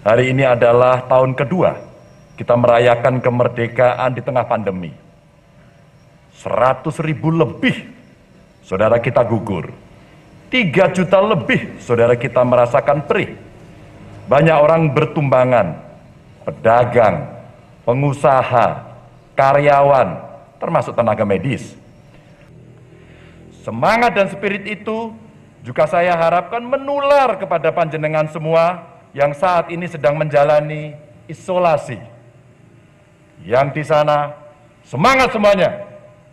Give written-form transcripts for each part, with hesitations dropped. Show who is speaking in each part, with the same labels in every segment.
Speaker 1: Hari ini adalah tahun kedua kita merayakan kemerdekaan di tengah pandemi. 100.000 lebih saudara kita gugur. 3 juta lebih saudara kita merasakan perih. Banyak orang bertumbangan, pedagang, pengusaha, karyawan, termasuk tenaga medis. Semangat dan spirit itu juga saya harapkan menular kepada panjenengan semua yang saat ini sedang menjalani isolasi. Yang di sana, semangat semuanya.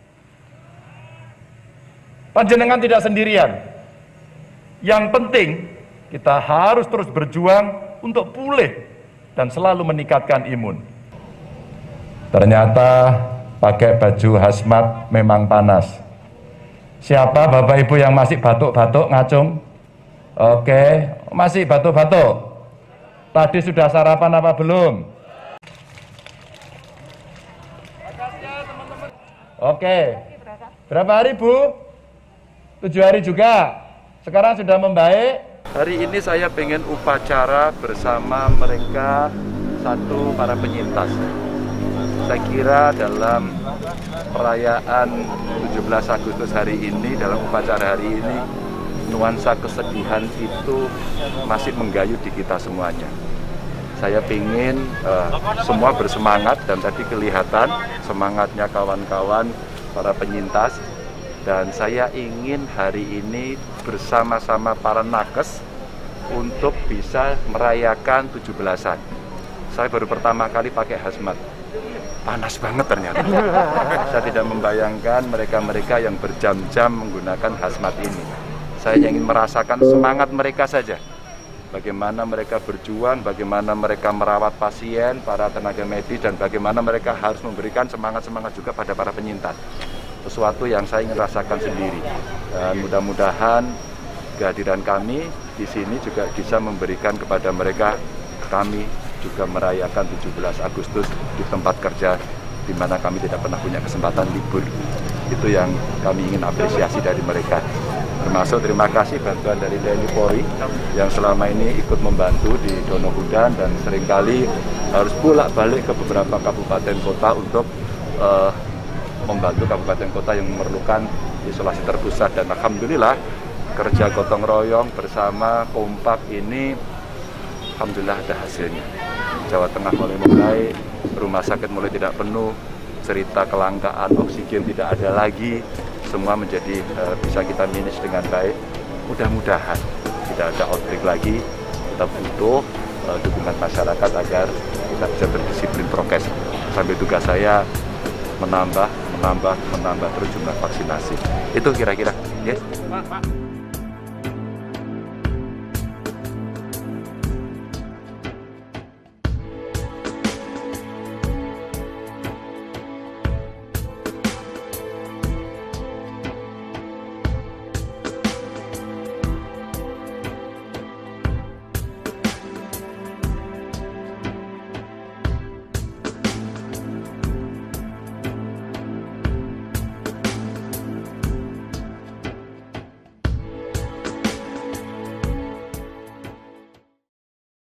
Speaker 1: Panjenengan tidak sendirian. Yang penting, kita harus terus berjuang untuk pulih dan selalu meningkatkan imun. Ternyata pakai baju hazmat memang panas. Siapa Bapak Ibu yang masih batuk-batuk ngacung? Oke, masih batuk-batuk. Tadi sudah sarapan apa belum? Oke. Berapa hari, Bu? 7 hari juga. Sekarang sudah membaik. Hari ini saya pengen upacara bersama mereka para penyintas. Saya kira dalam perayaan 17 Agustus hari ini, dalam upacara hari ini, nuansa kesedihan itu masih menggayu di kita semuanya. Saya ingin semua bersemangat dan tadi kelihatan semangatnya kawan-kawan para penyintas, dan saya ingin hari ini bersama-sama para nakes untuk bisa merayakan 17-an. Saya baru pertama kali pakai hazmat. Panas banget ternyata. Saya tidak membayangkan mereka-mereka yang berjam-jam menggunakan hazmat ini. Saya ingin merasakan semangat mereka saja. Bagaimana mereka berjuang, bagaimana mereka merawat pasien, para tenaga medis, dan bagaimana mereka harus memberikan semangat-semangat juga pada para penyintas. Sesuatu yang saya ingin rasakan sendiri. Dan mudah-mudahan kehadiran kami di sini juga bisa memberikan kepada mereka, kami juga merayakan 17 Agustus di tempat kerja di mana kami tidak pernah punya kesempatan libur. Itu yang kami ingin apresiasi dari mereka. Termasuk terima kasih bantuan dari TNI Polri yang selama ini ikut membantu di Donohudan dan seringkali harus bolak-balik ke beberapa kabupaten kota untuk membantu kabupaten kota yang memerlukan isolasi terpusat. Dan alhamdulillah kerja gotong royong bersama kompak ini alhamdulillah ada hasilnya. Jawa Tengah mulai rumah sakit mulai tidak penuh, cerita kelangkaan oksigen tidak ada lagi, semua menjadi bisa kita manage dengan baik. Mudah-mudahan tidak ada outbreak lagi. Kita butuh dukungan masyarakat agar kita bisa berdisiplin prokes. Sambil tugas saya menambah terus jumlah vaksinasi. Itu kira-kira, yes? Pak.